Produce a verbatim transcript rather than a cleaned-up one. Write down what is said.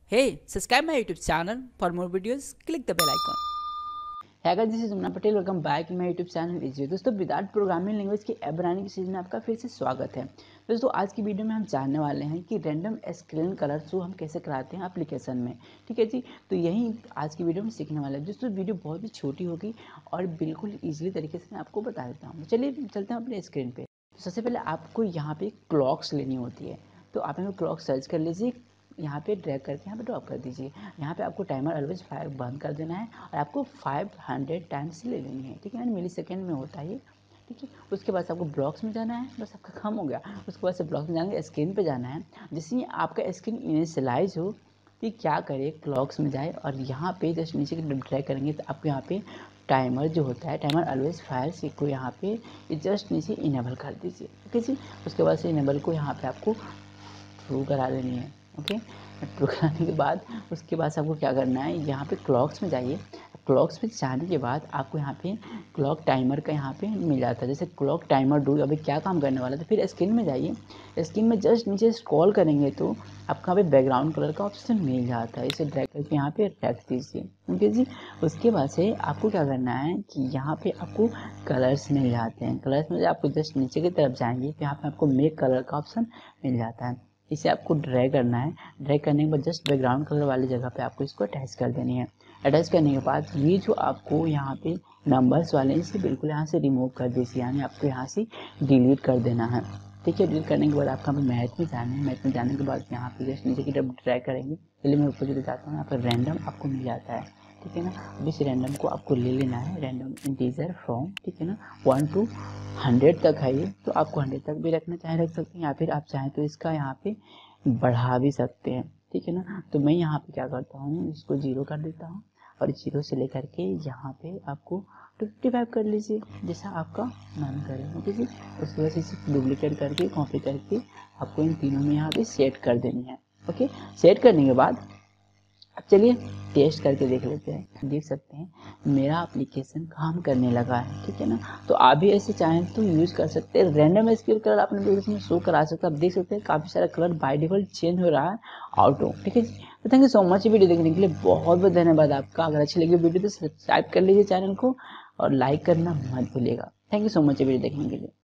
Hey, subscribe my YouTube channel for more videos. Click the bell icon. है guys, this is Munna Patel. Welcome back my YouTube channel easy. दोस्तों, without programming language की app बनाने की series में आपका फिर से स्वागत है। दोस्तों, आज की वीडियो में हम जानने वाले हैं कि रैंडम स्क्रीन कलर शो हम कैसे कराते हैं एप्लीकेशन में। ठीक है जी, तो यही आज की वीडियो में सीखने वाले हैं। दोस्तों, वीडियो बहुत ही छोटी होगी और बिल्कुल ईजिली तरीके से मैं आपको बता देता हूँ। चलिए चलते हैं अपने स्क्रीन पर। तो सबसे पहले आपको यहाँ पे क्लॉक्स लेनी होती है, तो आप यहाँ क्लॉक सर्च कर लीजिए, यहाँ पे ड्रैग करके यहाँ पे ड्रॉप कर दीजिए। यहाँ पे आपको टाइमर ऑलवेज फाइव बंद कर देना है और आपको फाइव हंड्रेड टाइम्स ले लेनी है। ठीक है, यानी मिली सेकेंड में होता है ये। ठीक है, उसके बाद आपको ब्लॉक्स में जाना है, बस आपका काम हो गया। उसके बाद से ब्लॉक्स में जाने स्क्रीन पे जाना है। जैसे ही आपका स्क्रीन इनिशियलाइज हो तो क्या करे, क्लॉक्स में जाए और यहाँ पे जस्ट नीचे की ड्रैग करेंगे तो आपको यहाँ पे टाइमर जो होता है, टाइमर ऑलवेज फायर को यहाँ पे जस्ट नीचे इनेबल कर दीजिए। ओके जी, उसके बाद से इनेबल को यहाँ पे आपको ट्रू करा देनी है। ओके, ट्रू कराने के बाद उसके बाद आपको क्या करना है, यहाँ पे क्लॉक्स में जाइए। क्लॉक्स में जाने के बाद आपको यहाँ पे क्लॉक टाइमर का यहाँ पे मिल जाता है, जैसे क्लॉक टाइमर डू। अभी क्या काम करने वाला है, तो फिर स्क्रीन में जाइए। स्क्रीन में जस्ट नीचे स्क्रॉल करेंगे तो आपको यहाँ पे बैकग्राउंड कलर का ऑप्शन मिल जाता है। इसे ड्रैग करके यहाँ पे रख दीजिए। ओके जी, उसके बाद से आपको क्या करना है कि यहाँ पे आपको कलर्स मिल जाते हैं। कलर्स में आपको जस्ट नीचे की तरफ जाएंगे तो यहाँ पे आपको मेक कलर का ऑप्शन मिल जाता है। इसे आपको ड्रैग करना है। ड्रैग करने के बाद जस्ट बैकग्राउंड कलर वाली जगह पे आपको इसको अटैच कर देनी है। अटैच करने के बाद ये जो आपको यहाँ पे नंबर्स वाले हैं इसे बिल्कुल यहाँ से रिमूव कर दीजिए, यानी आपको यहाँ से डिलीट कर देना है। ठीक है, डिलीट करने के बाद आपका मैथ में जाना है। मैथ में जाने के बाद यहाँ पे जस्ट नीचे की तरफ ड्रैग करेंगे। चलिए मैं ऊपर जो जाता हूँ, यहाँ पर रैंडम आपको मिल जाता है। ठीक है ना, अब इस रैंडम को आपको ले लेना है, रैंडम इंटीजर फ्रॉम, ठीक है ना, वन टू हंड्रेड तक है ये, तो आपको हंड्रेड तक भी रखना चाहे रख सकते हैं, या फिर आप चाहें तो इसका यहाँ पे बढ़ा भी सकते हैं। ठीक है ना, तो मैं यहाँ पे क्या करता हूँ, इसको जीरो कर देता हूँ और जीरो से लेकर के यहाँ पे आपको फिफ्टी फाइव कर लीजिए, जैसा आपका मन करे। ओके जी, उसके बाद इसे डुप्लीकेट करके कॉपी करके आपको इन तीनों में यहाँ पे सेट कर देनी है। ओके, सेट करने के बाद अब चलिए टेस्ट करके देख लेते हैं। देख सकते हैं मेरा एप्लीकेशन काम करने लगा है। ठीक है ना, तो आप भी ऐसे चाहें तो यूज़ कर सकते हैं। रैंडम स्केल कलर अपने एप्लीकेशन में शो करा सकते हैं। आप देख सकते हैं काफ़ी सारा कलर बाय डिफॉल्ट चेंज हो रहा है ऑटो। ठीक है जी, तो thank you so much video देखने के लिए। बहुत बहुत धन्यवाद आपका। अगर अच्छी लगी वीडियो तो सब्सक्राइब कर लीजिए चैनल को और लाइक करना मत भूलिएगा। Thank you so much video देखने के लिए।